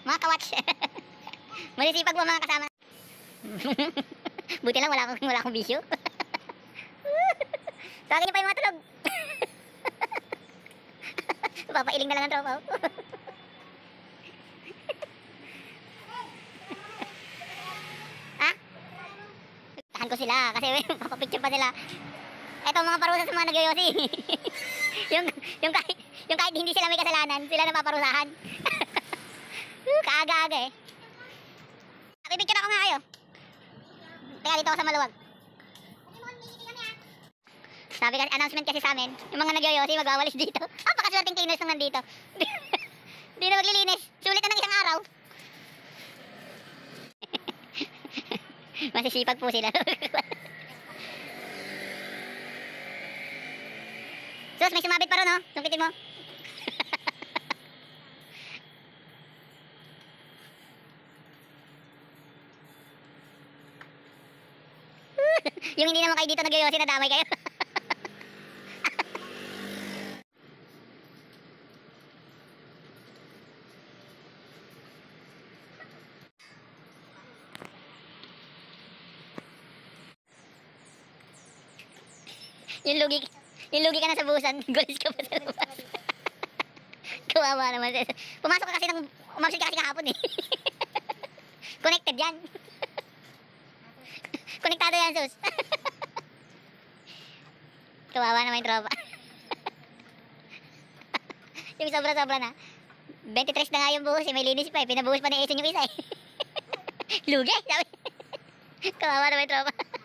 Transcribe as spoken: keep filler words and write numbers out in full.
Mga kawatch. Masisipag mo mga kasama. Buti lang wala akong, wala akong bisyo. Tawagin niyo pa yung mga tulog. Papailing na lang ang tropa. Ha? Tahan ko sila kasi papapicture pa sila. Eto mga parusa sa mga nagyoyosi. yung, yung, kahit, yung kahit hindi sila may kasalanan, sila napaparusahan. Kaaga-aga eh. Pipicture ako nga kayo. Teka dito ako sa maluwag. Sabi kasi, announcement kasi sa amin, yung mga nagyoyosi magwawalis dito. Ah, pakaswerteng cleaners nang nandito. Hindi na maglilinis. Sulit na ng isang araw. Masisipag po sila. Sus, may sumabit pa ron, oh. Sungkitin mo. Yung hindi naman kayo dito nagyoyosi, nadamay kayo. Yung lugi, yung lugi ka na sa buhusan, golis ka pa sa labas. Kawawa naman. Pumasok ka kasi ng, umabsit ka kasi kahapon eh. Connected yan. Konektado yan, sus. Kawawa naman yung tropa. Yung sobra-sobra na. twenty-three na nga yung buhos eh, may linis pa eh. Pinabuhos pa ni Eson yung isa eh. Lugi, sabi. Kawawa naman yung tropa.